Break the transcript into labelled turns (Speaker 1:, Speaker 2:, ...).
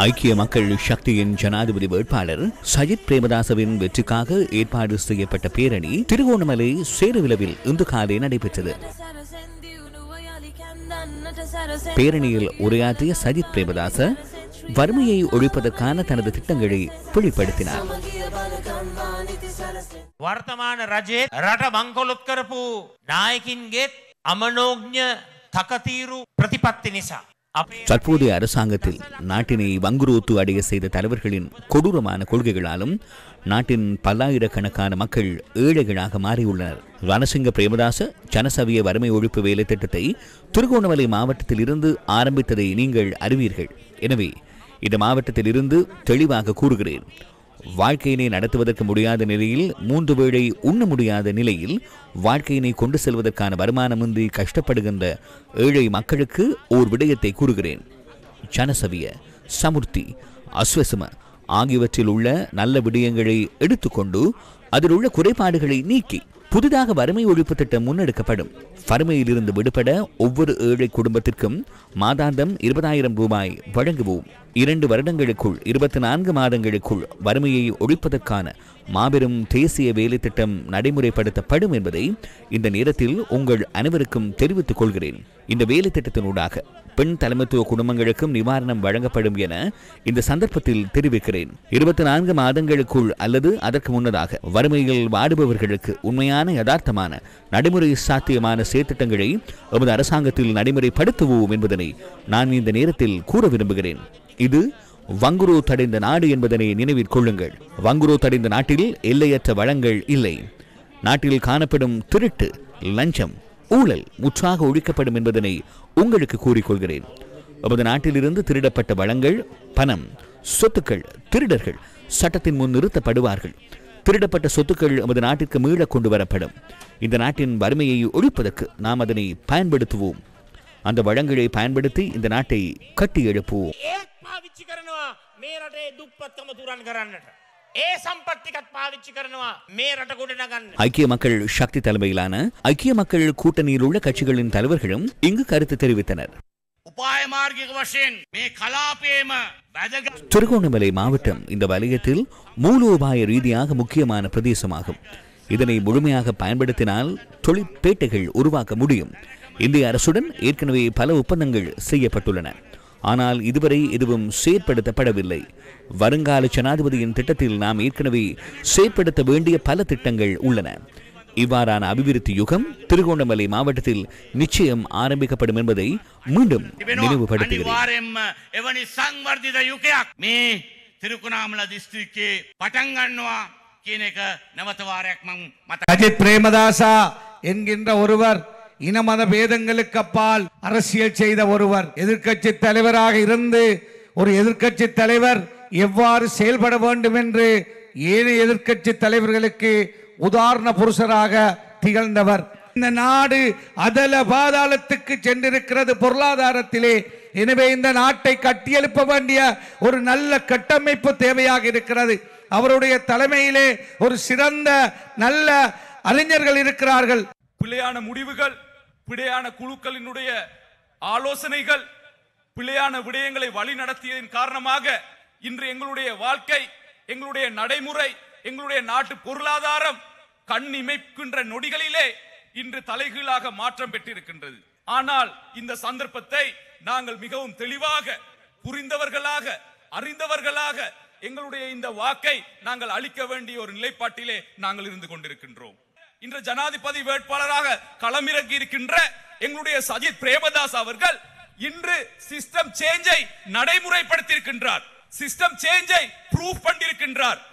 Speaker 1: ஐக்கிய மக்கள் சக்தியின் ஜனாதிபதி வேட்பாளர் சஜித் பிரேமதாசவின் வெற்றிக்காக ஏற்பாடு செய்யப்பட்ட பேரணி திருகோணமலை சேருவிலவில் இன்று காலை நடைபெற்றது. பேரணியில் உரையாற்றிய சஜித் பிரேமதாச வறுமையை ஒழிப்பதற்கான தனது திட்டங்களை வெளிப்படுத்தினார்.
Speaker 2: වර්තමාන රජයේ රට මංකොලොත් කරපු නායකින්ගේ අමනෝඥ තකතිරු ප්‍රතිපත්ති නිසා
Speaker 1: தற்போதைய அரசாங்கத்தில் நாட்டினை வங்குரோத்து அடைய செய்த தலைவர்களின் கொடூரமான கொள்கைகளாலும் நாட்டின் பல்லாயிரக்கணக்கான மக்கள் ஏழைகளாக மாறியுள்ளனர். ரணசிங்க பிரேமதாச ஜனசவிய வறுமை ஒழிப்பு வேலை திட்டத்தை திருகோணமலை மாவட்டத்தில் இருந்து ஆரம்பித்ததை நீங்கள் அறிவீர்கள். எனவே இந்த மாவட்டத்தில் இருந்து தெளிவாக கூறுகிறேன். வாழ்க்கையினை நடத்துவதற்கு முடியாத நிலையில் 3 வேளை உண்ண முடியாத நிலையில் வாழ்க்கையினை கொண்டு செல்வதற்கான வருமானமின்றி கஷ்டப்படுகின்ற ஏழை மக்களுக்கு ஓர் விடயத்தை கூறுகிறேன். ஜனசவிய, சமுர்த்தி, அஸ்வசம ஆகியவற்றில் உள்ள நல்ல விடயங்களை எடுத்துக்கொண்டு அதில் உள்ள குறைபாடுகளை நீக்கி புதிதாக வறுமை ஒழிப்பு திட்டம் முன்னெடுக்கப்படும். வறுமையிலிருந்து விடுபட ஒவ்வொரு ஏழை குடும்பத்திற்கும் மாதாந்தம் 20,000 ரூபாய் வழங்குவோம். 2 வருடங்களுக்குள் 24 மாதங்களுக்குள் வறுமையை ஒழிப்பதற்கான மாபெரும் தேசிய வேலை திட்டம் நடைமுறைப்படுத்தப்படும் என்பதை இந்த நேரத்தில் உங்கள் அனைவருக்கும் தெரிவித்துக் கொள்கிறேன். இந்த வேலை திட்டத்தினூடாக பெண் தலைமைத்துவ குடும்பங்களுக்கும் நிவாரணம் வழங்கப்படும் என இந்த சந்தர்ப்பத்தில் தெரிவிக்கிறேன். 24 மாதங்களுக்குள் அல்லது அதற்கு முன்னதாக வறுமையில் வாடுபவர்களுக்கு உண்மையான யதார்த்தமான நடைமுறை சாத்தியமான செயற்திட்டங்களை எமது அரசாங்கத்தில் நடைமுறைப்படுத்துவோம் என்பதனை நான் இந்த நேரத்தில் கூற விரும்புகிறேன். இது வங்குரோ தடைந்த நாடு என்பதனை நினைவில் கொள்ளுங்கள். வங்குரோ தடைந்த நாட்டில் எல்லையற்ற வளங்கள் இல்லை. நாட்டில் காணப்படும் திருட்டு, லஞ்சம், ஊழல் முற்றாக ஒழிக்கப்படும் என்பதனை உங்களுக்கு கூறிக்கொள்கிறேன். நமது நாட்டிலிருந்து திருடப்பட்ட வளங்கள், பணம், சொத்துக்கள், திருடர்கள் சட்டத்தின் முன் நிறுத்தப்படுவார்கள். திருடப்பட்ட சொத்துக்கள் நமது நாட்டிற்கு மீள கொண்டு வரப்படும். இந்த நாட்டின் வறுமையை ஒழிப்பதற்கு நாம் அதனை பயன்படுத்துவோம். அந்த வளங்களை பயன்படுத்தி இந்த நாட்டை கட்டி எழுப்புவோம். ஐக்கிய மக்கள் சக்தி தலைமையிலான ஐக்கிய மக்கள் கூட்டணியில் உள்ள கட்சிகளின் தலைவர்களும் இங்கு கருத்து தெரிவித்தனர். திருகோணமலை மாவட்டம் இந்த வலயத்தில் மூலோபாய ரீதியாக முக்கியமான பிரதேசமாகும். இதனை முழுமையாக பயன்படுத்தினால் தொழிற்பேட்டைகள் உருவாக்க முடியும். இந்திய அரசுடன் ஏற்கனவே பல ஒப்பந்தங்கள் செய்யப்பட்டுள்ளன. ஆனால் இதுவரை எதுவும் செயற்படுத்தப்படவில்லை. வருங்கால ஜனாதிபதியின் திட்டத்தில் நாம் ஏற்கனவே செயற்படுத்த வேண்டிய பல திட்டங்கள் உள்ளன. இவ்வாறான அபிவிருத்தி யுகம் திருகோணமலை மாவட்டத்தில் நிச்சயம் ஆரம்பிக்கப்படும் என்பதை மீண்டும் நினைவுபடுத்துகிறேன்.
Speaker 3: சஜித் பிரேமதாசா என்கின்ற ஒருவர் இன மத பேதங்களுக்கு அப்பால் அரசியல் செய்த ஒருவர், எதிர்க்கட்சி தலைவராக இருந்து ஒரு எதிர்க்கட்சி தலைவர் எவ்வாறு செயல்பட வேண்டும் என்று ஏனைய எதிர்க்கட்சி தலைவர்களுக்கு உதாரண புருஷராக திகழ்ந்தவர். இந்த நாடு அதல பாதாளத்துக்கு சென்றிருக்கிறது பொருளாதாரத்திலே. எனவே இந்த நாட்டை கட்டியெழுப்ப வேண்டிய ஒரு நல்ல கட்டமைப்பு தேவையாக இருக்கிறது. அவருடைய தலைமையிலே ஒரு சிறந்த நல்ல அறிஞர்கள் இருக்கிறார்கள்.
Speaker 4: பிழையான முடிவுகள், பிழையான குழுக்களினுடைய ஆலோசனைகள், பிழையான விடயங்களை வழி நடத்தியதன் காரணமாக இன்று எங்களுடைய வாழ்க்கை, எங்களுடைய நடைமுறை, எங்களுடைய நாட்டு பொருளாதாரம் கண் இமைக்கின்ற நொடிகளிலே இன்று தலைகீழாக மாற்றம் பெற்றிருக்கின்றது. ஆனால் இந்த சந்தர்ப்பத்தை நாங்கள் மிகவும் தெளிவாக புரிந்தவர்களாக, அறிந்தவர்களாக எங்களுடைய இந்த வாக்கை நாங்கள் அளிக்க வேண்டிய ஒரு நிலைப்பாட்டிலே நாங்கள் இருந்து கொண்டிருக்கின்றோம். இன்று ஜனாதிபதி வேட்பாளராக களமிறங்கி இருக்கின்ற எங்களுடைய சஜித் பிரேமதாஸ் அவர்கள் இன்று சிஸ்டம் சேஞ்சை நடைமுறைப்படுத்தி இருக்கின்றார். சிஸ்டம் சேஞ்சை ப்ரூவ் பண்ணியிருக்கின்றார்.